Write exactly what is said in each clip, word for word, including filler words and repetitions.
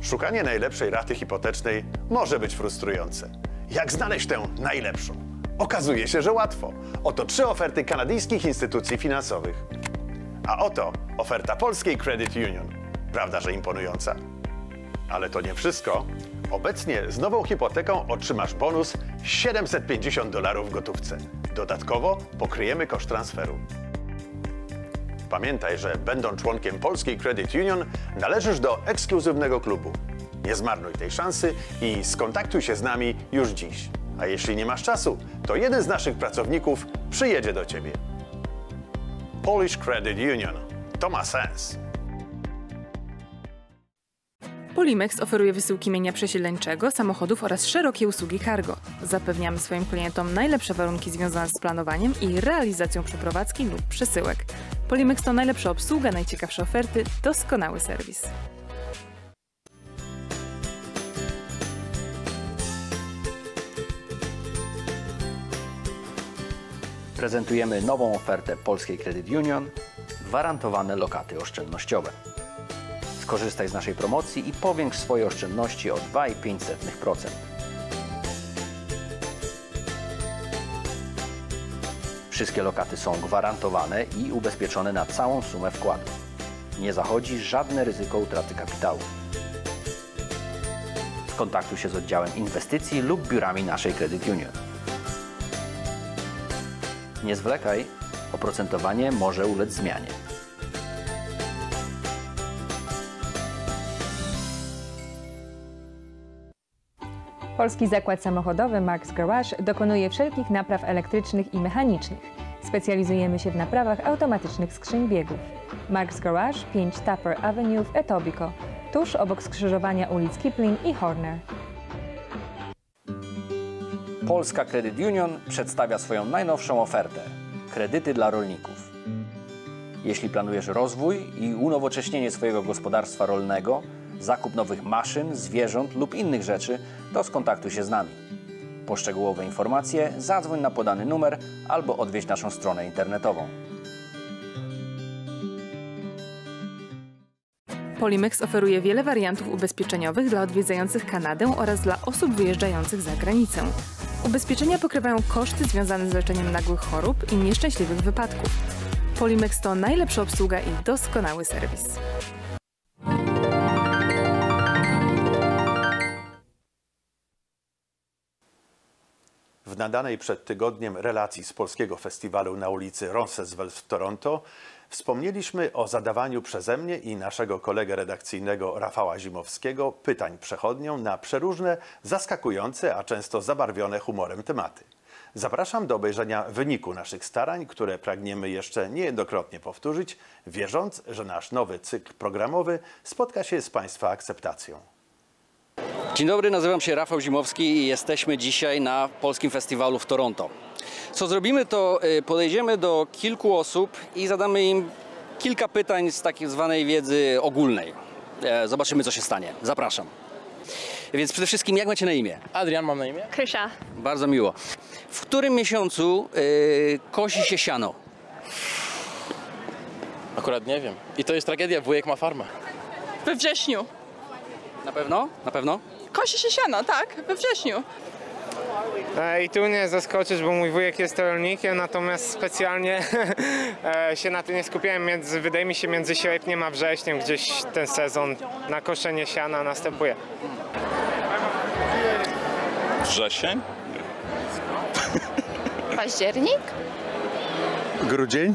Szukanie najlepszej raty hipotecznej może być frustrujące. Jak znaleźć tę najlepszą? Okazuje się, że łatwo. Oto trzy oferty kanadyjskich instytucji finansowych. A oto oferta polskiej Credit Union. Prawda, że imponująca? Ale to nie wszystko. Obecnie z nową hipoteką otrzymasz bonus siedemset pięćdziesiąt dolarów w gotówce. Dodatkowo pokryjemy koszt transferu. Pamiętaj, że będąc członkiem polskiej Credit Union należysz do ekskluzywnego klubu. Nie zmarnuj tej szansy i skontaktuj się z nami już dziś. A jeśli nie masz czasu, to jeden z naszych pracowników przyjedzie do Ciebie. Polish Credit Union. To ma sens. Polimex oferuje wysyłki mienia przesiedleńczego, samochodów oraz szerokie usługi cargo. Zapewniamy swoim klientom najlepsze warunki związane z planowaniem i realizacją przeprowadzki lub przesyłek. Polimex to najlepsza obsługa, najciekawsze oferty, doskonały serwis. Prezentujemy nową ofertę polskiej Credit Union, gwarantowane lokaty oszczędnościowe. Skorzystaj z naszej promocji i powiększ swoje oszczędności o dwa i pięć dziesiątych procent. Wszystkie lokaty są gwarantowane i ubezpieczone na całą sumę wkładu. Nie zachodzi żadne ryzyko utraty kapitału. Skontaktuj się z oddziałem inwestycji lub biurami naszej Credit Union. Nie zwlekaj, oprocentowanie może ulec zmianie. Polski Zakład Samochodowy Marks Garage dokonuje wszelkich napraw elektrycznych i mechanicznych. Specjalizujemy się w naprawach automatycznych skrzyń biegów. Marks Garage, pięć Tupper Avenue w Etobicoke, tuż obok skrzyżowania ulic Kipling i Horner. Polska Credit Union przedstawia swoją najnowszą ofertę – kredyty dla rolników. Jeśli planujesz rozwój i unowocześnienie swojego gospodarstwa rolnego, zakup nowych maszyn, zwierząt lub innych rzeczy, to skontaktuj się z nami. Po szczegółowe informacje zadzwoń na podany numer albo odwiedź naszą stronę internetową. Polimex oferuje wiele wariantów ubezpieczeniowych dla odwiedzających Kanadę oraz dla osób wyjeżdżających za granicę. Ubezpieczenia pokrywają koszty związane z leczeniem nagłych chorób i nieszczęśliwych wypadków. Polimex to najlepsza obsługa i doskonały serwis. W nadanej przed tygodniem relacji z Polskiego Festiwalu na ulicy Roncesvalles w Toronto wspomnieliśmy o zadawaniu przeze mnie i naszego kolegę redakcyjnego Rafała Zimowskiego pytań przechodniom na przeróżne, zaskakujące, a często zabarwione humorem tematy. Zapraszam do obejrzenia wyniku naszych starań, które pragniemy jeszcze niejednokrotnie powtórzyć, wierząc, że nasz nowy cykl programowy spotka się z Państwa akceptacją. Dzień dobry, nazywam się Rafał Zimowski i jesteśmy dzisiaj na Polskim Festiwalu w Toronto. Co zrobimy, to podejdziemy do kilku osób i zadamy im kilka pytań z takiej zwanej wiedzy ogólnej. Zobaczymy, co się stanie. Zapraszam. Więc przede wszystkim, jak macie na imię? Adrian mam na imię. Krysia. Bardzo miło. W którym miesiącu yy, kosi się siano? Akurat nie wiem. I to jest tragedia, wujek ma farmę. We wrześniu. Na pewno? Na pewno? Kosi się siano, tak, we wrześniu. I tu nie zaskoczysz, bo mój wujek jest rolnikiem, natomiast specjalnie się na tym nie skupiałem. Między, wydaje mi się, między sierpniem a wrześniem gdzieś ten sezon na koszenie siana następuje. Wrzesień? Październik? Grudzień?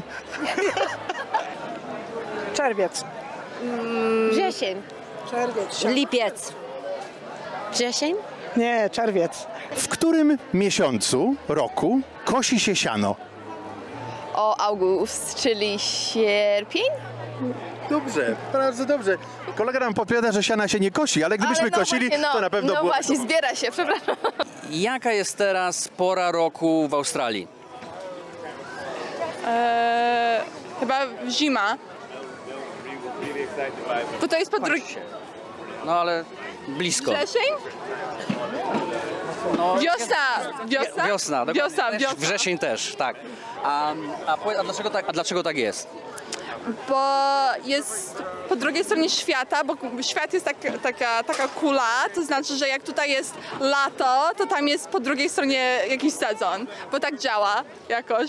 Czerwiec. Wrzesień. Czerwiec. Lipiec. Wrzesień? Nie, czerwiec. W którym miesiącu roku kosi się siano? O, august, czyli sierpień? Dobrze, bardzo dobrze. Kolega nam podpowiada, że siana się nie kosi, ale gdybyśmy ale no kosili, właśnie, no, to na pewno no było... właśnie, zbiera się, przepraszam. Jaka jest teraz pora roku w Australii? Eee, chyba zima. Bo to jest po drugiej... No ale blisko. Wrzesień? No, Wiosna! Wiosna? Wiosna, Wiosna, wiosna. Wrzesień też, tak. A, a, a, dlaczego tak, a dlaczego tak jest? bo jest po drugiej stronie świata, bo świat jest tak, taka, taka kula, to znaczy, że jak tutaj jest lato, to tam jest po drugiej stronie jakiś sezon, bo tak działa jakoś.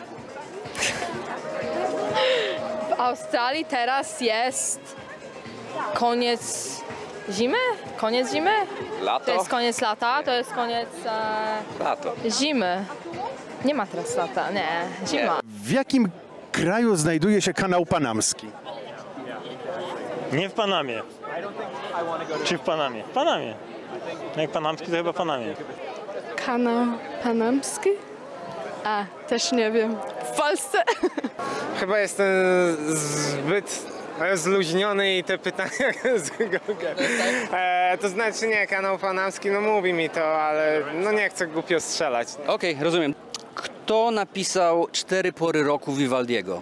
W Australii teraz jest koniec zimy? Koniec zimy? Lato? To jest koniec lata, to jest koniec e, Lato. zimy. Nie ma teraz lata, nie, zima. W jakim kraju znajduje się kanał panamski? Nie w Panamie. Czy w Panamie? W Panamie. Jak panamski, to chyba w Panamie. Kanał panamski? A, też nie wiem. W Polsce? Chyba jestem zbyt zluźniony i te pytania z Google. E, to znaczy nie, kanał panamski, no mówi mi to, ale no nie chcę głupio strzelać. Okej, rozumiem. Kto napisał Cztery pory roku Vivaldiego?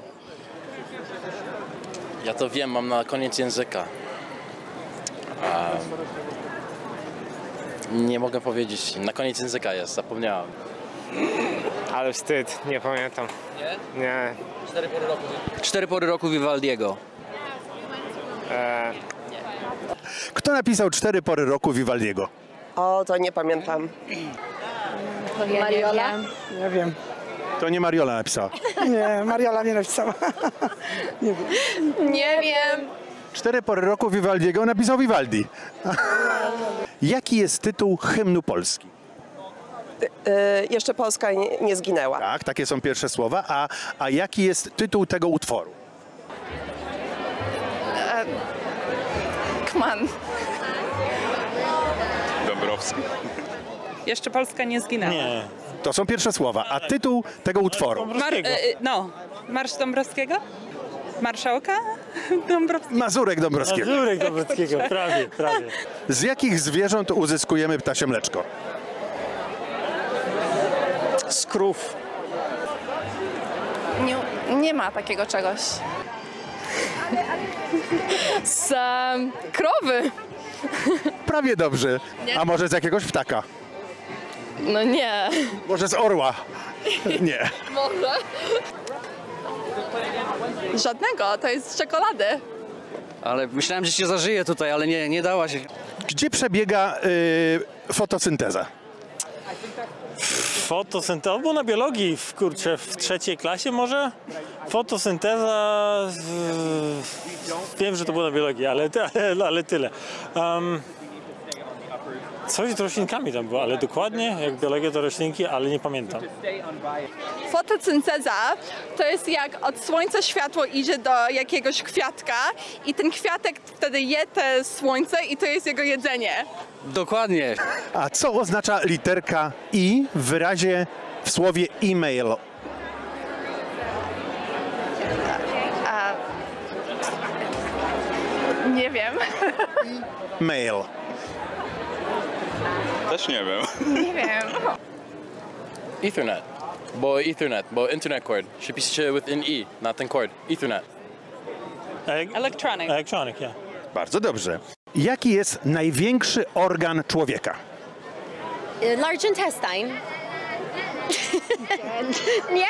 Ja to wiem, mam na koniec języka. A... Nie mogę powiedzieć. Na koniec języka jest, zapomniałem. Ale wstyd, nie pamiętam. Nie? Nie. Cztery pory roku. Cztery pory roku Vivaldiego. E, Kto napisał Cztery pory roku Vivaldiego? O, to nie pamiętam. Mariola? Nie wiem. To nie Mariola napisała. Nie, Mariola nie napisała. Nie wiem. Nie wiem. Cztery pory roku Vivaldiego napisał Vivaldi. Jaki jest tytuł hymnu Polski? Y, jeszcze Polska nie, nie zginęła. Tak, takie są pierwsze słowa. A, a jaki jest tytuł tego utworu? Kman. Dąbrowski. Jeszcze Polska nie zginęła. Nie. To są pierwsze słowa. A tytuł tego utworu? Mar e, no, Marsz Dąbrowskiego? Marszałka Dąbrowskiego? Mazurek Dąbrowskiego. Mazurek Dąbrowskiego, prawie, prawie. Z jakich zwierząt uzyskujemy ptasie mleczko? Z krów. Nie, nie ma takiego czegoś. Z um, krowy. Prawie dobrze. A może z jakiegoś ptaka? No nie. Może z orła? Nie. Może. Żadnego, to jest z czekolady. Ale myślałem, że się zażyje tutaj, ale nie, nie dała się. Gdzie przebiega y, fotosynteza? Fotosynteza, albo na biologii, w, kurczę, w trzeciej klasie może? Fotosynteza, w, wiem, że to było na biologii, ale, ale, ale tyle. Um, coś z roślinkami tam było, ale dokładnie, jak biologia to roślinki, ale nie pamiętam. Fotosynteza to jest jak od słońca światło idzie do jakiegoś kwiatka i ten kwiatek wtedy je te słońce i to jest jego jedzenie. Dokładnie. A co oznacza literka I w wyrazie w słowie e-mail? A... Nie wiem. Mail. Też nie wiem. Nie wiem. Ethernet. Bo Ethernet, bo internet cord. Się pisze within E, not ten cord. Ethernet. Electronic. Electronic, yeah. Bardzo dobrze. Jaki jest największy organ człowieka? Large intestine. Nie?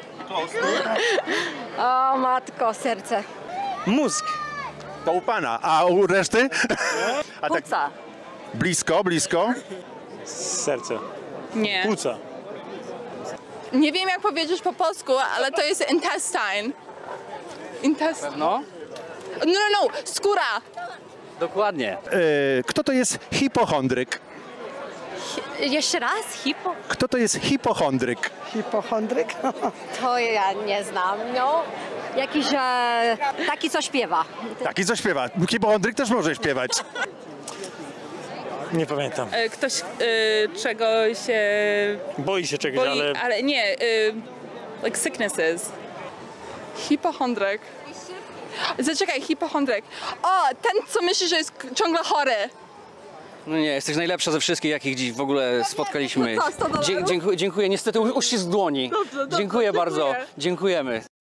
O matko, serce. Mózg. To u pana, a u reszty? A tak Płuca. blisko, blisko. Serce. Nie. Płuca. Nie wiem jak powiedzieć po polsku, ale to jest intestine. Intestine. No? No, no, no, skóra. Dokładnie. Y, kto to jest hipochondryk? Jeszcze raz? Hipo? Kto to jest hipochondryk? Hipochondryk? To ja nie znam, no. Jakiś e, taki, co śpiewa. Taki, co śpiewa. Hipochondryk też może śpiewać. Nie pamiętam. E, Ktoś e, czegoś się Boi się czegoś, boi, ale... ale nie, e, like sicknesses. Hipochondryk. Zaczekaj, hipochondryk. O, ten co myśli, że jest k- ciągle chory. No nie, jesteś najlepsza ze wszystkich, jakich dziś w ogóle spotkaliśmy. to co, sto dolarów? Dzie- dziękuję, dziękuję. Niestety uścisk dłoni. Dobrze, dobrze, dziękuję bardzo. dziękuję. Dziękujemy.